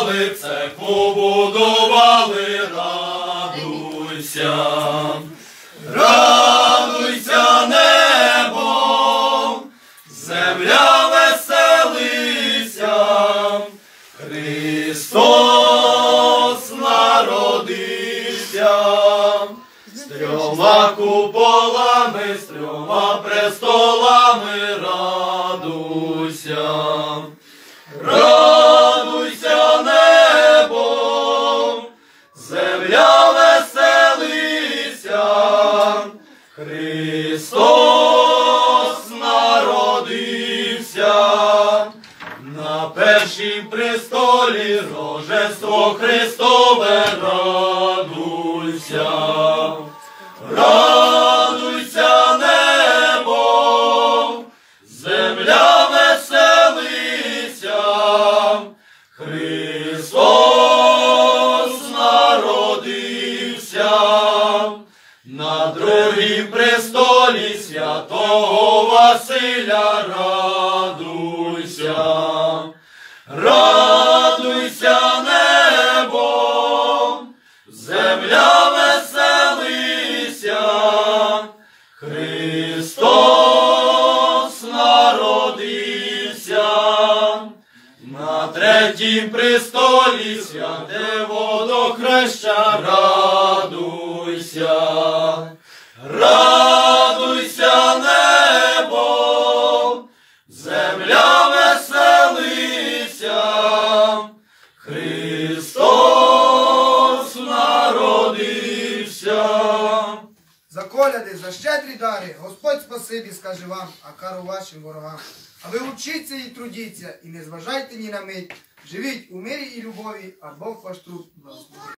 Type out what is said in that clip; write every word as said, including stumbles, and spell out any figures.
будували, церкву будували, радуйся. Радуйся, небо, земля веселися, Христос народився. З трьома куполами, з трьома престолами радуйся. Радуйся, небо, земля веселися, Христос народився. На першім престолі Рождество Христове радуйся. Радуйся, небо, земля веселися, Христос народився. На другім престолі святого Василя радуйся. Радуйся, небо, земля веселися, Христос народився. На третім престолі святе водохреща радуйся. Радуйся, небо, земля веселися, Христос народився. За коляди, за щедрі дари, Господь спасибі скаже вам, а кару вашим ворогам. А ви учіться і трудіться, і не зважайте ні на мить. Живіть у мирі і любові, а Бог ваш труд благословить.